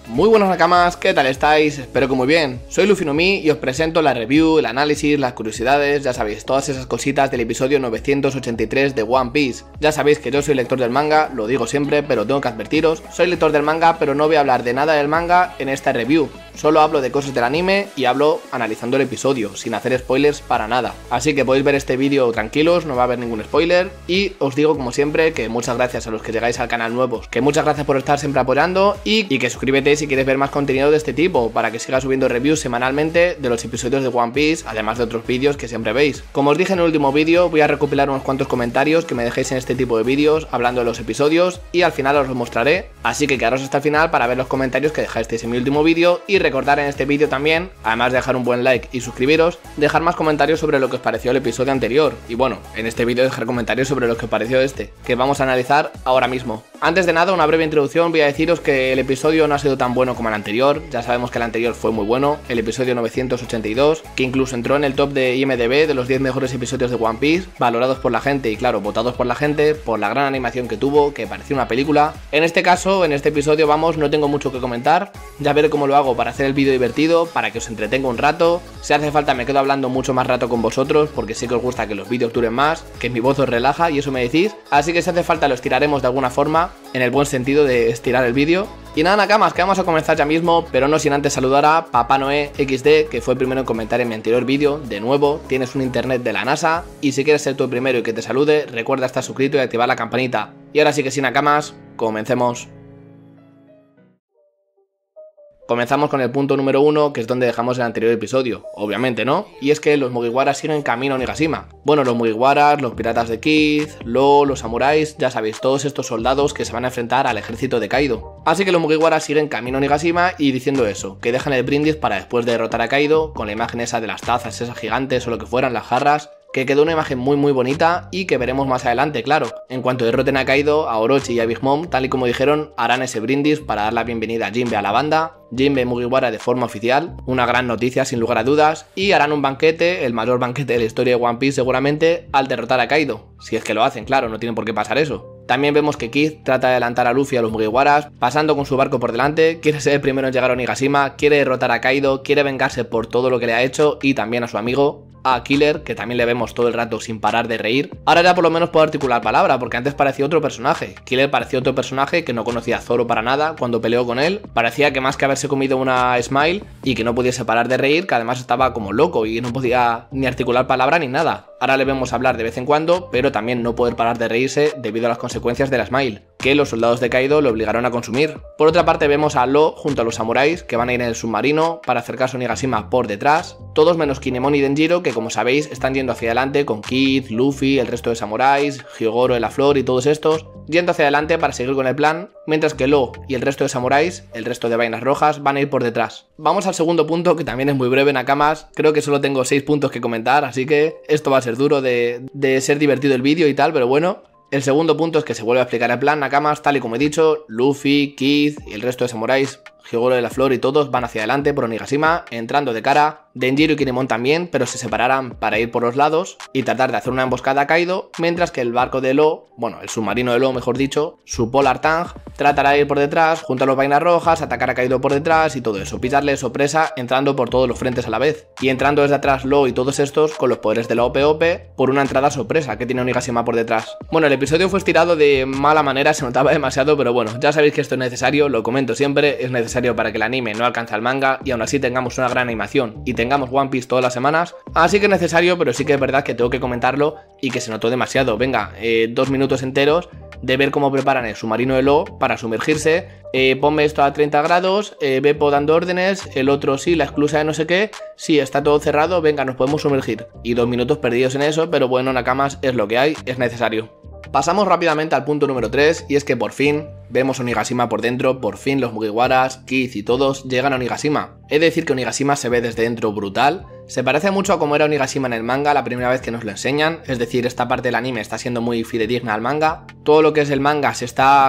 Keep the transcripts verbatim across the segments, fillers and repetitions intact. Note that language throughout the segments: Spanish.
Muy buenas nakamas, ¿qué tal estáis? Espero que muy bien. Soy Luffy no Mi y os presento la review, el análisis, las curiosidades, ya sabéis, todas esas cositas del episodio novecientos ochenta y tres de One Piece. Ya sabéis que yo soy lector del manga, lo digo siempre, pero tengo que advertiros, soy lector del manga, pero no voy a hablar de nada del manga en esta review. Solo hablo de cosas del anime y hablo analizando el episodio, sin hacer spoilers para nada. Así que podéis ver este vídeo tranquilos, no va a haber ningún spoiler. Y os digo como siempre que muchas gracias a los que llegáis al canal nuevos, que muchas gracias por estar siempre apoyando y, y que suscríbete si quieres ver más contenido de este tipo, para que siga subiendo reviews semanalmente de los episodios de One Piece, además de otros vídeos que siempre veis. Como os dije en el último vídeo, voy a recopilar unos cuantos comentarios que me dejéis en este tipo de vídeos hablando de los episodios y al final os los mostraré, así que quedaros hasta el final para ver los comentarios que dejasteis en mi último vídeo y recordar en este vídeo también, además de dejar un buen like y suscribiros, dejar más comentarios sobre lo que os pareció el episodio anterior y bueno, en este vídeo dejar comentarios sobre lo que os pareció este, que vamos a analizar ahora mismo. Antes de nada, una breve introducción, voy a deciros que el episodio no ha sido tan bueno como el anterior, ya sabemos que el anterior fue muy bueno, el episodio novecientos ochenta y dos, que incluso entró en el top de I M D B de los diez mejores episodios de One Piece, valorados por la gente y claro, votados por la gente, por la gran animación que tuvo, que parecía una película. En este caso, en este episodio, vamos, no tengo mucho que comentar, ya veré cómo lo hago para hacer el vídeo divertido, para que os entretenga un rato, si hace falta me quedo hablando mucho más rato con vosotros, porque sé que os gusta que los vídeos duren más, que mi voz os relaja y eso me decís, así que si hace falta lo estiraremos de alguna forma, en el buen sentido de estirar el vídeo. Y nada nakamas, que vamos a comenzar ya mismo, pero no sin antes saludar a Papá Noé equis de, que fue el primero en comentar en mi anterior vídeo. De nuevo, tienes un internet de la NASA, y si quieres ser tú el primero y que te salude, recuerda estar suscrito y activar la campanita. Y ahora sí que sin nakamas, comencemos. Comenzamos con el punto número uno, que es donde dejamos el anterior episodio, obviamente, ¿no? Y es que los Mugiwaras siguen camino a Onigashima. Bueno, los Mugiwaras, los piratas de Kid, Law, los samuráis, ya sabéis, todos estos soldados que se van a enfrentar al ejército de Kaido. Así que los Mugiwaras siguen camino a Onigashima y diciendo eso, que dejan el brindis para después de derrotar a Kaido, con la imagen esa de las tazas, esas gigantes o lo que fueran, las jarras, que quedó una imagen muy muy bonita y que veremos más adelante, claro. En cuanto derroten a Kaido, a Orochi y a Big Mom, tal y como dijeron, harán ese brindis para dar la bienvenida a Jinbe a la banda, Jinbe Mugiwara de forma oficial, una gran noticia sin lugar a dudas, y harán un banquete, el mayor banquete de la historia de One Piece seguramente, al derrotar a Kaido. Si es que lo hacen, claro, no tienen por qué pasar eso. También vemos que Kid trata de adelantar a Luffy a los Mugiwaras, pasando con su barco por delante, quiere ser el primero en llegar a Onigashima, quiere derrotar a Kaido, quiere vengarse por todo lo que le ha hecho y también a su amigo, a Killer, que también le vemos todo el rato sin parar de reír. Ahora ya por lo menos puedo articular palabra, porque antes parecía otro personaje. Killer parecía otro personaje que no conocía a Zoro para nada cuando peleó con él. Parecía que más que haberse comido una Smile y que no pudiese parar de reír, que además estaba como loco y no podía ni articular palabra ni nada. Ahora le vemos hablar de vez en cuando, pero también no poder parar de reírse debido a las consecuencias de la Smile, que los soldados de Kaido lo obligaron a consumir. Por otra parte vemos a Law junto a los samuráis, que van a ir en el submarino para acercarse a Onigashima por detrás, todos menos Kinemon y Denjiro, que como sabéis están yendo hacia adelante con Kid, Luffy, el resto de samuráis, Hyogoro de la Flor y todos estos, yendo hacia adelante para seguir con el plan, mientras que Law y el resto de samuráis, el resto de vainas rojas, van a ir por detrás. Vamos al segundo punto, que también es muy breve, nakamas, creo que solo tengo seis puntos que comentar, así que esto va a ser duro de, de ser divertido el vídeo y tal, pero bueno. El segundo punto es que se vuelve a explicar el plan, nakamas, tal y como he dicho, Luffy, Kid y el resto de samuráis, Hyogoro de la Flor y todos van hacia adelante por Onigashima, entrando de cara, Denjiro y Kinemon también, pero se separarán para ir por los lados y tratar de hacer una emboscada a Kaido, mientras que el barco de Law, bueno, el submarino de Law mejor dicho, su Polar Tang, tratará de ir por detrás, junto a los vainas rojas, atacar a Kaido por detrás y todo eso, pillarle sorpresa entrando por todos los frentes a la vez, y entrando desde atrás Law y todos estos con los poderes de la O P O P por una entrada sorpresa que tiene Onigashima por detrás. Bueno, el episodio fue estirado de mala manera, se notaba demasiado, pero bueno, ya sabéis que esto es necesario, lo comento siempre, es necesario para que el anime no alcance al manga y aún así tengamos una gran animación y tengamos One Piece todas las semanas, así que es necesario, pero sí que es verdad que tengo que comentarlo y que se notó demasiado. Venga, eh, dos minutos enteros de ver cómo preparan el submarino de Law para sumergirse, eh, ponme esto a treinta grados, eh, Beppo dando órdenes, el otro sí, la esclusa de no sé qué, sí, está todo cerrado, venga, nos podemos sumergir, y dos minutos perdidos en eso, pero bueno, nakamas, es lo que hay, es necesario. Pasamos rápidamente al punto número tres, y es que por fin vemos Onigashima por dentro, por fin los Mugiwaras, Kid y todos llegan a Onigashima. He de decir que Onigashima se ve desde dentro brutal, se parece mucho a como era Onigashima en el manga la primera vez que nos lo enseñan, es decir, esta parte del anime está siendo muy fidedigna al manga, todo lo que es el manga se está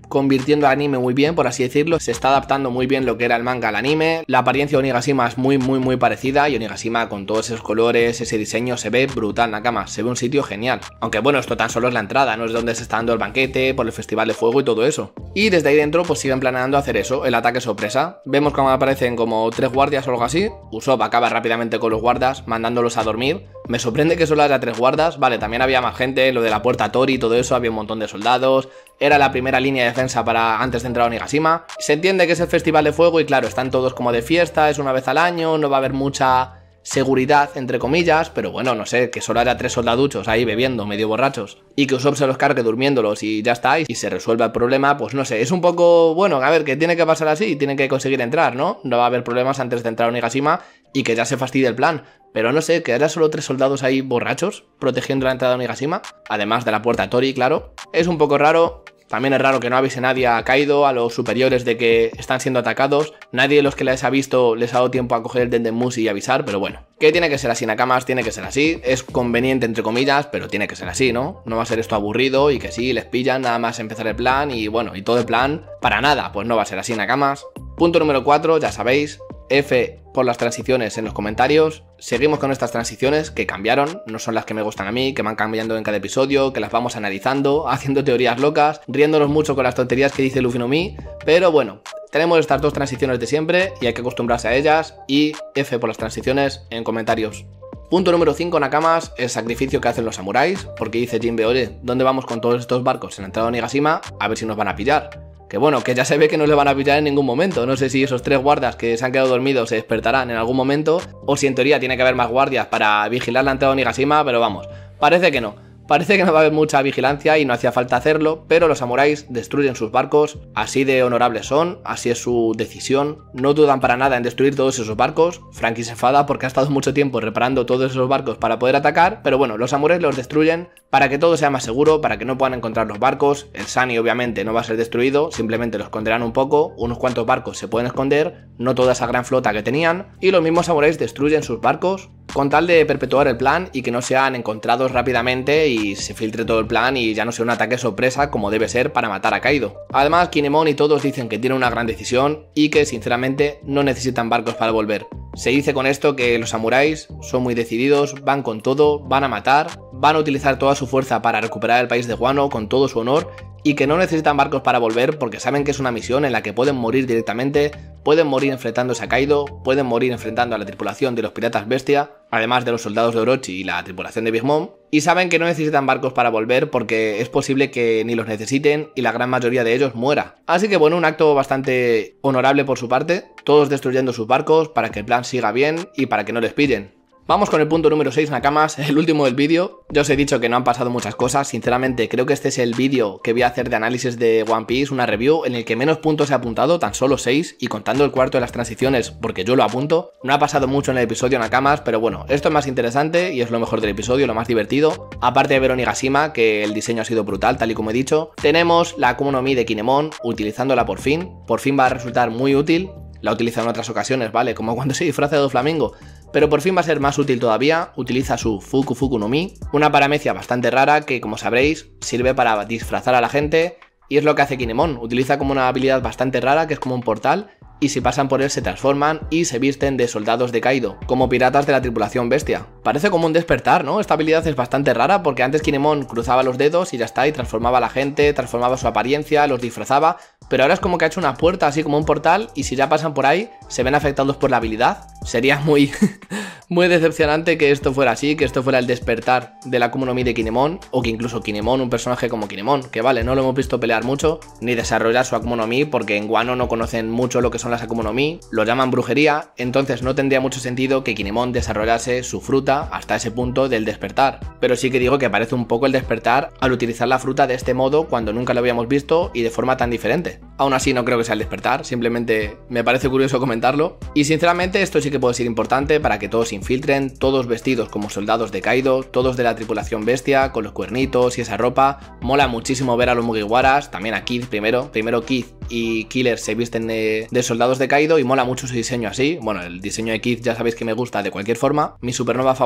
convirtiendo al anime muy bien, por así decirlo. Se está adaptando muy bien lo que era el manga al anime. La apariencia de Onigashima es muy muy muy parecida y Onigashima con todos esos colores, ese diseño se ve brutal, Nakama, se ve un sitio genial. Aunque bueno, esto tan solo es la entrada, no es donde se está dando el banquete, por el festival de fuego y todo eso. Y desde ahí dentro pues siguen planeando hacer eso, el ataque sorpresa. Vemos cómo aparecen como tres guardias o algo así. Usopp acaba rápidamente con los guardas, mandándolos a dormir. Me sorprende que solo haya tres guardas, vale, también había más gente, lo de la puerta Tori y todo eso, había un montón de soldados. Era la primera línea de defensa para antes de entrar a Onigashima. Se entiende que es el festival de fuego y claro, están todos como de fiesta, es una vez al año, no va a haber mucha seguridad, entre comillas, pero bueno, no sé, que solo haya tres soldaduchos ahí bebiendo, medio borrachos, y que Usopp se los cargue durmiéndolos y ya está, y se resuelve el problema, pues no sé, es un poco, bueno, a ver, que tiene que pasar así, tiene que conseguir entrar, ¿no? No va a haber problemas antes de entrar a Onigashima y que ya se fastidie el plan, pero no sé, que haya solo tres soldados ahí borrachos protegiendo la entrada de Onigashima, además de la puerta Tori, claro, es un poco raro. También es raro que no avise nadie a Kaido, a los superiores de que están siendo atacados. Nadie de los que les ha visto les ha dado tiempo a coger el Dendemushi y avisar, pero bueno. Que tiene que ser así, Nakamas, tiene que ser así. Es conveniente entre comillas, pero tiene que ser así, ¿no? No va a ser esto aburrido y que sí, les pillan nada más empezar el plan y bueno, y todo el plan para nada. Pues no va a ser así, Nakamas. Punto número cuatro, ya sabéis. F por las transiciones en los comentarios. Seguimos con estas transiciones que cambiaron, no son las que me gustan a mí, que van cambiando en cada episodio, que las vamos analizando, haciendo teorías locas, riéndonos mucho con las tonterías que dice Luffy no Mi, pero bueno, tenemos estas dos transiciones de siempre y hay que acostumbrarse a ellas, y F por las transiciones en comentarios. Punto número cinco, Nakamas, el sacrificio que hacen los samuráis, porque dice Jinbe, oye, ¿dónde vamos con todos estos barcos en la entrada de Onigashima? A ver si nos van a pillar. Que bueno, que ya se ve que no le van a pillar en ningún momento. No sé si esos tres guardas que se han quedado dormidos se despertarán en algún momento, o si en teoría tiene que haber más guardias para vigilar la entrada de Onigashima, pero vamos, parece que no. Parece que no va a haber mucha vigilancia y no hacía falta hacerlo, pero los samuráis destruyen sus barcos, así de honorables son, así es su decisión, no dudan para nada en destruir todos esos barcos. Franky se enfada porque ha estado mucho tiempo reparando todos esos barcos para poder atacar, pero bueno, los samuráis los destruyen para que todo sea más seguro, para que no puedan encontrar los barcos. El Sunny obviamente no va a ser destruido, simplemente lo esconderán un poco, unos cuantos barcos se pueden esconder, no toda esa gran flota que tenían, y los mismos samuráis destruyen sus barcos con tal de perpetuar el plan y que no sean encontrados rápidamente y se filtre todo el plan y ya no sea un ataque sorpresa como debe ser para matar a Kaido. Además, Kinemon y todos dicen que tiene una gran decisión y que sinceramente no necesitan barcos para volver. Se dice con esto que los samuráis son muy decididos, van con todo, van a matar, van a utilizar toda su fuerza para recuperar el país de Wano con todo su honor y que no necesitan barcos para volver porque saben que es una misión en la que pueden morir directamente, pueden morir enfrentándose a Kaido, pueden morir enfrentando a la tripulación de los piratas bestia, además de los soldados de Orochi y la tripulación de Big Mom, y saben que no necesitan barcos para volver porque es posible que ni los necesiten y la gran mayoría de ellos muera. Así que bueno, un acto bastante honorable por su parte, todos destruyendo sus barcos para que el plan siga bien y para que no les pillen. Vamos con el punto número seis, Nakamas, el último del vídeo. Ya os he dicho que no han pasado muchas cosas, sinceramente creo que este es el vídeo que voy a hacer de análisis de One Piece, una review en el que menos puntos he apuntado, tan solo seis, y contando el cuarto de las transiciones, porque yo lo apunto. No ha pasado mucho en el episodio, Nakamas, pero bueno, esto es más interesante y es lo mejor del episodio, lo más divertido. Aparte de ver Onigashima, que el diseño ha sido brutal, tal y como he dicho, tenemos la Akuma no Mi de Kinemon, utilizándola por fin, por fin va a resultar muy útil. La utiliza en otras ocasiones, ¿vale? Como cuando se disfraza de Doflamingo. Pero por fin va a ser más útil todavía, utiliza su Fuku Fuku no Mi, una paramecia bastante rara que, como sabréis, sirve para disfrazar a la gente, y es lo que hace Kinemon, utiliza como una habilidad bastante rara que es como un portal, y si pasan por él se transforman y se visten de soldados de Kaido, como piratas de la tripulación bestia. Parece como un despertar, ¿no? Esta habilidad es bastante rara porque antes Kinemon cruzaba los dedos y ya está, y transformaba a la gente, transformaba su apariencia, los disfrazaba, pero ahora es como que ha hecho una puerta así como un portal y si ya pasan por ahí se ven afectados por la habilidad. Sería muy muy decepcionante que esto fuera así, que esto fuera el despertar de la Akuma no Mi de Kinemon, o que incluso Kinemon, un personaje como Kinemon, que vale, no lo hemos visto pelear mucho ni desarrollar su Akuma no Mi porque en Wano no conocen mucho lo que son las Akuma no Mi, lo llaman brujería, entonces no tendría mucho sentido que Kinemon desarrollase su fruta hasta ese punto del despertar, pero sí que digo que parece un poco el despertar al utilizar la fruta de este modo cuando nunca lo habíamos visto y de forma tan diferente. Aún así no creo que sea el despertar, simplemente me parece curioso comentarlo, y sinceramente esto sí que puede ser importante para que todos se infiltren, todos vestidos como soldados de Kaido, todos de la tripulación bestia, con los cuernitos y esa ropa. Mola muchísimo ver a los Mugiwaras, también a Kid primero, primero Kid y Killer se visten de, de soldados de Kaido y mola mucho su diseño así. Bueno, el diseño de Kid ya sabéis que me gusta de cualquier forma, mi supernova favorita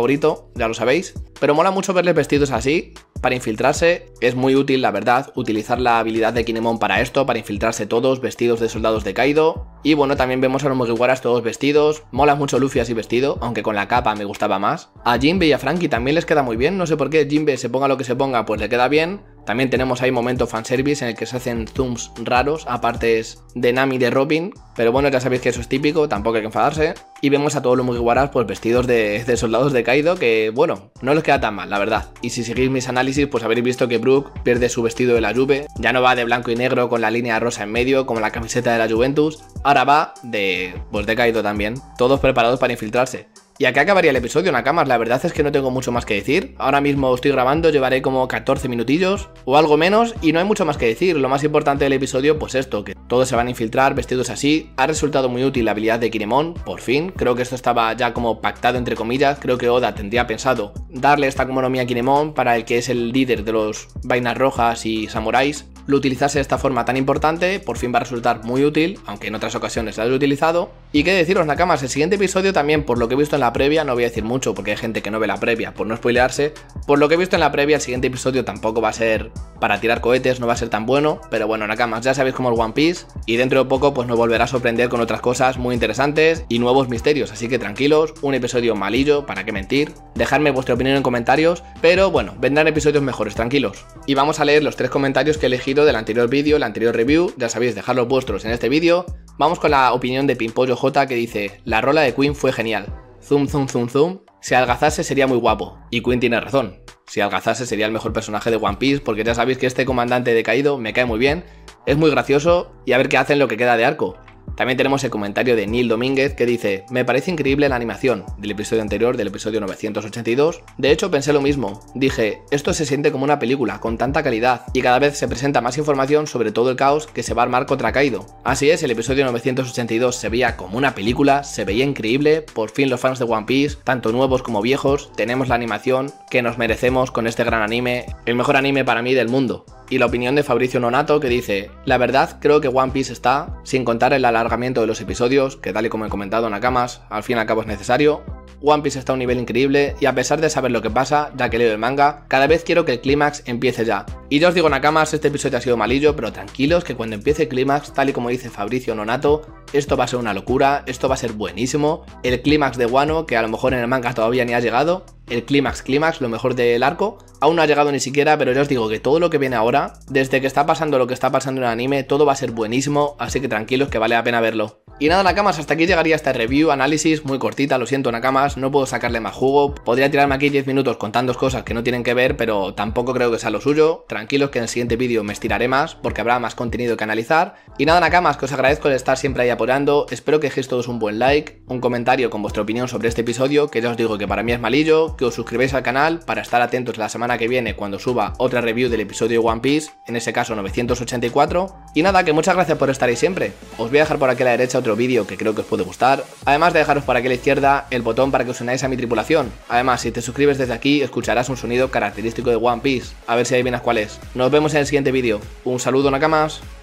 favorito, ya lo sabéis. Pero mola mucho verles vestidos así. Para infiltrarse es muy útil, la verdad, utilizar la habilidad de Kinemon para esto, para infiltrarse todos vestidos de soldados de Kaido. Y bueno, también vemos a los Mugiwaras todos vestidos. Mola mucho Luffy así vestido, aunque con la capa me gustaba más. A Jinbe y a Franky también les queda muy bien, no sé por qué Jinbe se ponga lo que se ponga, pues le queda bien. También tenemos ahí momento fanservice en el que se hacen zooms raros a partes de Nami y de Robin. Pero bueno, ya sabéis que eso es típico, tampoco hay que enfadarse. Y vemos a todos los Mugiwaras pues vestidos de, de soldados de Kaido, que bueno, no les queda tan mal, la verdad. Y si seguís mis análisis, pues habréis visto que Brook pierde su vestido de la Juve. Ya no va de blanco y negro con la línea rosa en medio, como la camiseta de la Juventus. Ahora va de, pues de Kaido también. Todos preparados para infiltrarse. Y acá acabaría el episodio, Nakamas. La verdad es que no tengo mucho más que decir. Ahora mismo estoy grabando, llevaré como catorce minutillos o algo menos y no hay mucho más que decir. Lo más importante del episodio, pues esto, que todos se van a infiltrar vestidos así. Ha resultado muy útil la habilidad de Kinemon, por fin. Creo que esto estaba ya como pactado entre comillas. Creo que Oda tendría pensado darle esta Akuma no Mi a Kinemon para el que es el líder de los vainas rojas y samuráis. Lo utilizase de esta forma tan importante, por fin va a resultar muy útil, aunque en otras ocasiones lo he utilizado. Y qué deciros, Nakamas, el siguiente episodio también, por lo que he visto en la previa, no voy a decir mucho porque hay gente que no ve la previa por no spoilearse. Por lo que he visto en la previa, el siguiente episodio tampoco va a ser para tirar cohetes, no va a ser tan bueno. Pero bueno, Nakamas, ya sabéis cómo es One Piece y dentro de poco pues nos volverá a sorprender con otras cosas muy interesantes y nuevos misterios. Así que tranquilos, un episodio malillo, para qué mentir. Dejadme vuestra opinión en comentarios, pero bueno, vendrán episodios mejores, tranquilos. Y vamos a leer los tres comentarios que he elegido del anterior vídeo, el anterior review. Ya sabéis, dejad los vuestros en este vídeo. Vamos con la opinión de Pimpollo J, que dice: la rola de Queen fue genial. Zoom, zoom, zoom, zoom. Si algazase sería muy guapo. Y Queen tiene razón. Si algazase sería el mejor personaje de One Piece, porque ya sabéis que este comandante de Kaido me cae muy bien. Es muy gracioso y a ver qué hacen lo que queda de arco. También tenemos el comentario de Neil Domínguez que dice: me parece increíble la animación del episodio anterior, del episodio novecientos ochenta y dos. De hecho pensé lo mismo, dije, esto se siente como una película, con tanta calidad, y cada vez se presenta más información sobre todo el caos que se va a armar contra Kaido. Así es, el episodio novecientos ochenta y dos se veía como una película, se veía increíble, por fin los fans de One Piece, tanto nuevos como viejos, tenemos la animación que nos merecemos con este gran anime, el mejor anime para mí del mundo. Y la opinión de Fabricio Nonato, que dice: la verdad creo que One Piece está, sin contar el alargamiento de los episodios, que tal y como he comentado, Nakamas, al fin y al cabo es necesario. One Piece está a un nivel increíble y a pesar de saber lo que pasa, ya que leo el manga, cada vez quiero que el clímax empiece ya. Y ya os digo, Nakamas, este episodio ha sido malillo, pero tranquilos que cuando empiece el clímax, tal y como dice Fabricio Nonato, esto va a ser una locura, esto va a ser buenísimo. El clímax de Wano, que a lo mejor en el manga todavía ni ha llegado, el clímax, clímax, lo mejor del arco, aún no ha llegado ni siquiera, pero ya os digo que todo lo que viene ahora, desde que está pasando lo que está pasando en el anime, todo va a ser buenísimo, así que tranquilos que vale la pena verlo. Y nada, Nakamas, hasta aquí llegaría esta review, análisis muy cortita, lo siento, Nakamas, no puedo sacarle más jugo. Podría tirarme aquí diez minutos contando cosas que no tienen que ver, pero tampoco creo que sea lo suyo. Tranquilos que en el siguiente vídeo me estiraré más, porque habrá más contenido que analizar. Y nada, Nakamas, que os agradezco el estar siempre ahí apoyando, espero que dejéis todos un buen like, un comentario con vuestra opinión sobre este episodio, que ya os digo que para mí es malillo, que os suscribáis al canal para estar atentos la semana que viene cuando suba otra review del episodio de One Piece, en ese caso novecientos ochenta y cuatro. Y nada, que muchas gracias por estar ahí siempre. Os voy a dejar por aquí a la derecha otro vídeo que creo que os puede gustar, además de dejaros por aquí a la izquierda el botón para que os unáis a mi tripulación. Además, si te suscribes desde aquí, escucharás un sonido característico de One Piece, a ver si adivinas cuál es. Nos vemos en el siguiente vídeo. Un saludo, Nakamas.